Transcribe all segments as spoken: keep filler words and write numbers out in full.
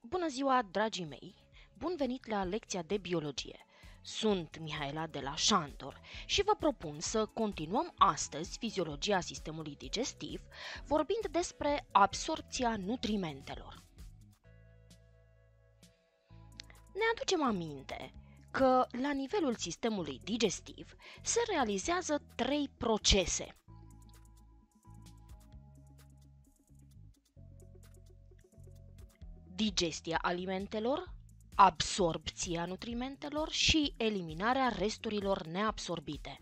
Bună ziua, dragii mei! Bun venit la lecția de biologie! Sunt Mihaela de la Shandor și vă propun să continuăm astăzi fiziologia sistemului digestiv, vorbind despre absorbția nutrimentelor. Ne aducem aminte că la nivelul sistemului digestiv se realizează trei procese. Digestia alimentelor, absorbția nutrimentelor și eliminarea resturilor neabsorbite.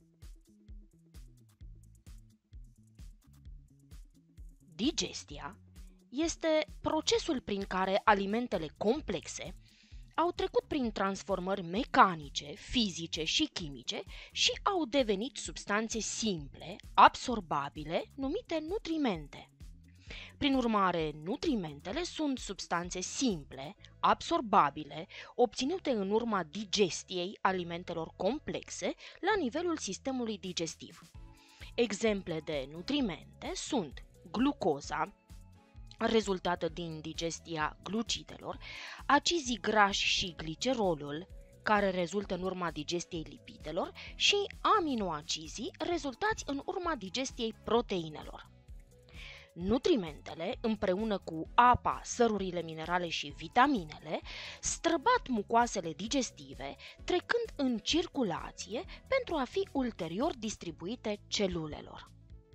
Digestia este procesul prin care alimentele complexe au trecut prin transformări mecanice, fizice și chimice și au devenit substanțe simple, absorbabile, numite nutrimente. Prin urmare, nutrimentele sunt substanțe simple, absorbabile, obținute în urma digestiei alimentelor complexe la nivelul sistemului digestiv. Exemple de nutrimente sunt glucoza, rezultată din digestia glucidelor, acizii grași și glicerolul, care rezultă în urma digestiei lipidelor, și aminoacizii, rezultați în urma digestiei proteinelor. Nutrimentele, împreună cu apa, sărurile minerale și vitaminele, străbat mucoasele digestive, trecând în circulație pentru a fi ulterior distribuite celulelor.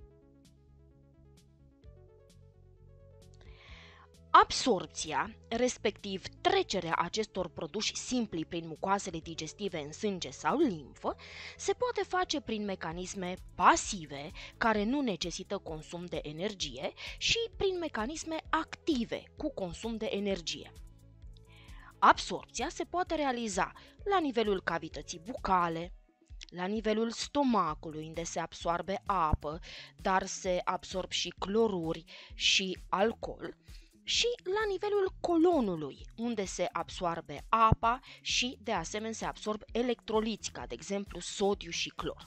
Absorbția, respectiv trecerea acestor produși simpli prin mucoasele digestive în sânge sau limfă, se poate face prin mecanisme pasive, care nu necesită consum de energie, și prin mecanisme active, cu consum de energie. Absorbția se poate realiza la nivelul cavității bucale, la nivelul stomacului, unde se absorbe apă, dar se absorb și cloruri și alcool, și la nivelul colonului, unde se absorbe apa și, de asemenea, se absorb electroliți, ca de exemplu sodiu și clor.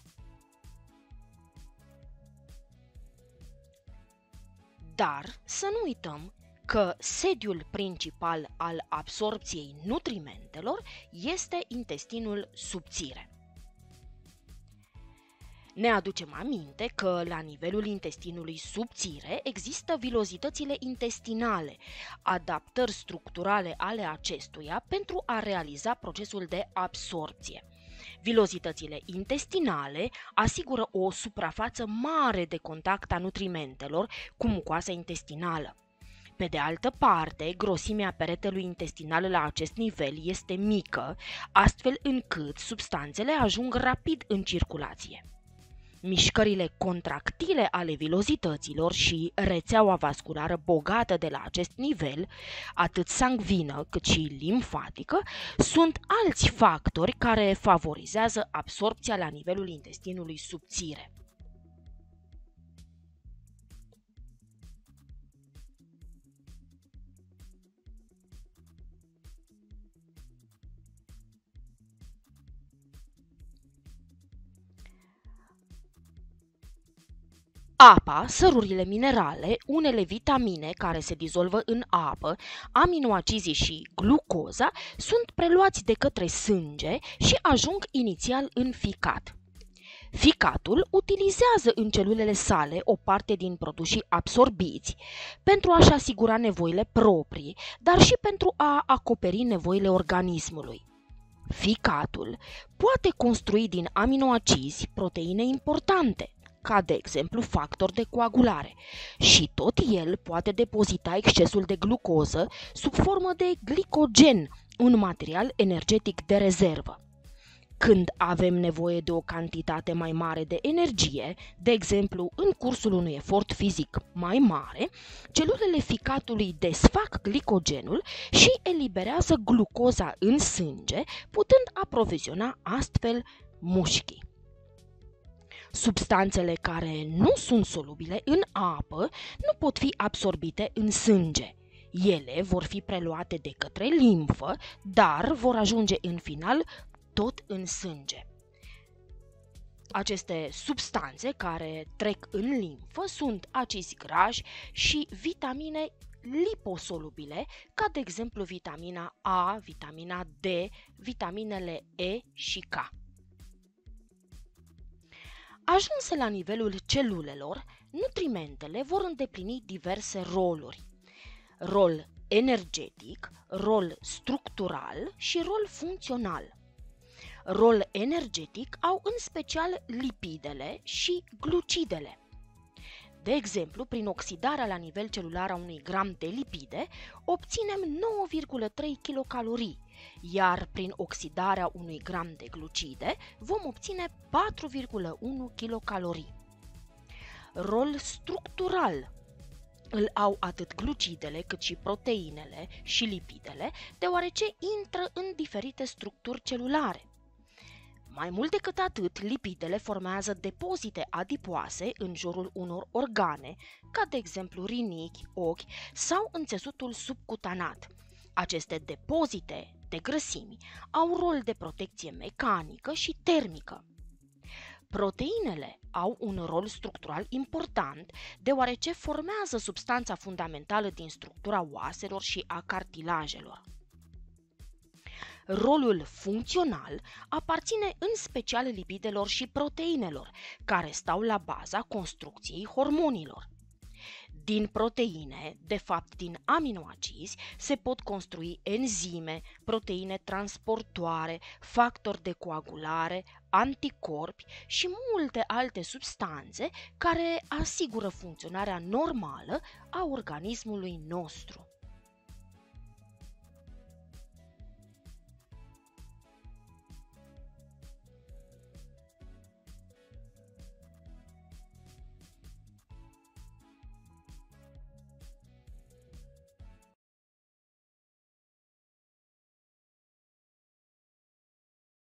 Dar să nu uităm că sediul principal al absorbției nutrimentelor este intestinul subțire. Ne aducem aminte că la nivelul intestinului subțire există vilozitățile intestinale, adaptări structurale ale acestuia pentru a realiza procesul de absorbție. Vilozitățile intestinale asigură o suprafață mare de contact a nutrimentelor cu mucoasa intestinală. Pe de altă parte, grosimea peretelui intestinal la acest nivel este mică, astfel încât substanțele ajung rapid în circulație. Mișcările contractile ale vilozităților și rețeaua vasculară bogată de la acest nivel, atât sanguină cât și limfatică, sunt alți factori care favorizează absorbția la nivelul intestinului subțire. Apa, sărurile minerale, unele vitamine care se dizolvă în apă, aminoacizii și glucoza sunt preluați de către sânge și ajung inițial în ficat. Ficatul utilizează în celulele sale o parte din produsii absorbiți pentru a-și asigura nevoile proprii, dar și pentru a acoperi nevoile organismului. Ficatul poate construi din aminoacizi proteine importante, ca de exemplu factor de coagulare, și tot el poate depozita excesul de glucoză sub formă de glicogen, un material energetic de rezervă. Când avem nevoie de o cantitate mai mare de energie, de exemplu în cursul unui efort fizic mai mare, celulele ficatului desfac glicogenul și eliberează glucoza în sânge, putând aproviziona astfel mușchii. Substanțele care nu sunt solubile în apă nu pot fi absorbite în sânge. Ele vor fi preluate de către limfă, dar vor ajunge în final tot în sânge. Aceste substanțe care trec în limfă sunt acizi grași și vitamine liposolubile, ca de exemplu vitamina A, vitamina D, vitaminele E și K. Ajunse la nivelul celulelor, nutrimentele vor îndeplini diverse roluri. Rol energetic, rol structural și rol funcțional. Rol energetic au în special lipidele și glucidele. De exemplu, prin oxidarea la nivel celular a unui gram de lipide, obținem nouă virgulă trei kilocalorii, iar prin oxidarea unui gram de glucide vom obține patru virgulă unu kilocalorii. Rol structural îl au atât glucidele cât și proteinele și lipidele, deoarece intră în diferite structuri celulare. Mai mult decât atât, lipidele formează depozite adipoase în jurul unor organe, ca de exemplu rinichi, ochi sau în țesutul subcutanat. Aceste depozite de grăsimi au rol de protecție mecanică și termică. Proteinele au un rol structural important, deoarece formează substanța fundamentală din structura oaselor și a cartilajelor. Rolul funcțional aparține în special lipidelor și proteinelor, care stau la baza construcției hormonilor. Din proteine, de fapt din aminoacizi, se pot construi enzime, proteine transportoare, factori de coagulare, anticorpi și multe alte substanțe care asigură funcționarea normală a organismului nostru.